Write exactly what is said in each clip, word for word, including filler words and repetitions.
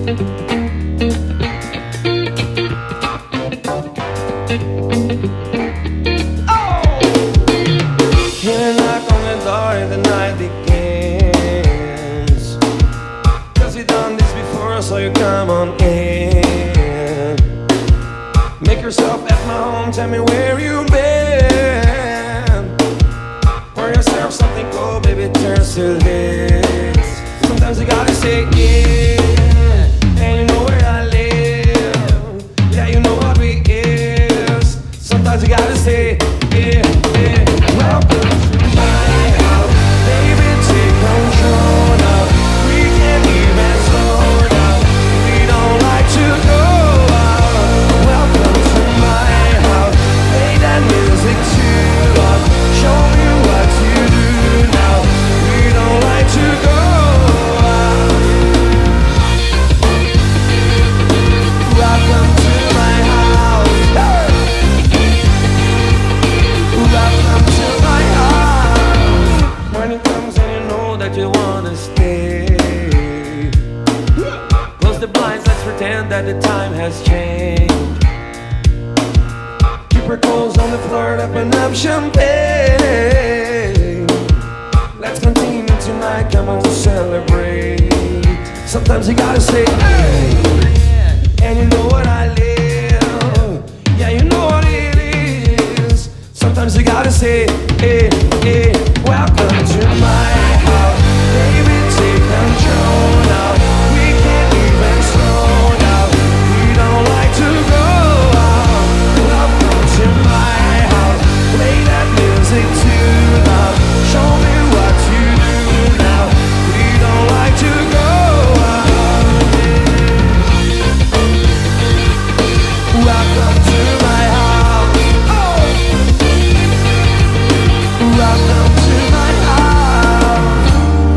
So you come on in, make yourself at my home, tell me where you've been. Pour yourself something cold, baby, turns to this. Sometimes you gotta say yeah, and you know where I live. Yeah, you know what we is. Sometimes you gotta say yeah, yeah. Welcome to my house, baby, take control now. We can't even slow down. We don't like to go out. Welcome to my house. Play that music too loud. Show me what you do now. We don't like to go out. Welcome to my house. Welcome to my house. When it comes and you know that you wanna stay, close the blinds, let's pretend that the time has changed. Keep your clothes on the floor, open up champagne. Let's continue tonight, come on, celebrate. Sometimes you gotta say hey, and you know what I live. Yeah, you know what it is. Sometimes you gotta say hey, hey. Welcome to my house, baby, take control now. We can't even slow down. We don't like to go out. Welcome to my house, play that music too loud. Show me what you do now. We don't like to go out. Welcome to my house. Oh. Welcome to my house.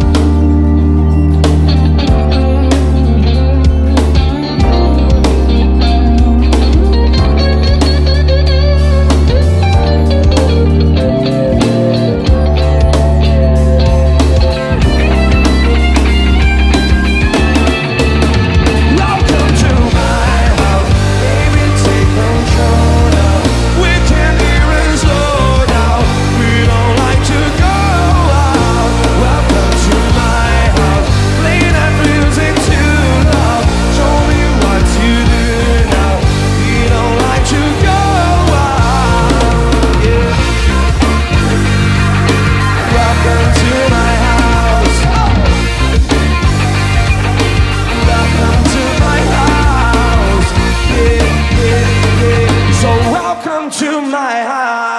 Welcome to my house, baby, take control now. We can't even slow down. We don't like to go out. Welcome to my house, play that music too loud. Show me what you do now. We don't like to go out. Yeah. Welcome to my house. Welcome to my house. Yeah, yeah, yeah. So welcome to my house.